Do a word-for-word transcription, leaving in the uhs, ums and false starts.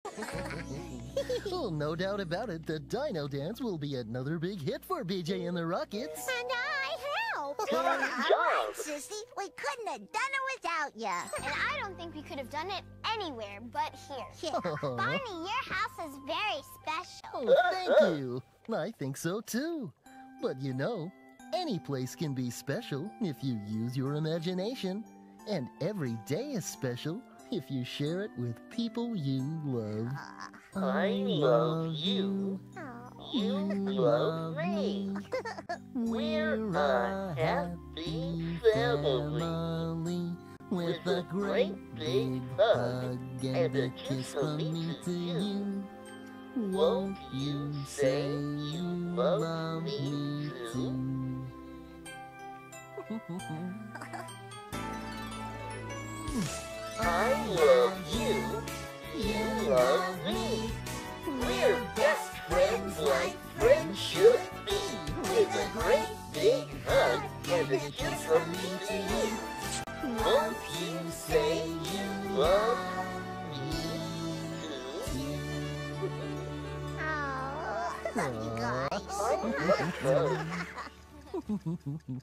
Oh, no doubt about it, the Dino Dance will be another big hit for B J and the Rockets. And I help. Good job. Sissy, we couldn't have done it without you. And I don't think we could have done it anywhere but here. Yeah. Barney, your house is very special. Oh, thank you. I think so too. But you know, any place can be special if you use your imagination. And every day is special if you share it with people you love. I love you. You love me. We're a happy family with a great big hug and a kiss from me to you. Won't you say you love me too? I love you. You love me. We're best friends like friends should be. With a great big hug and a kiss from me to you. Won't you say you love me too? Oh, love you guys. I love you.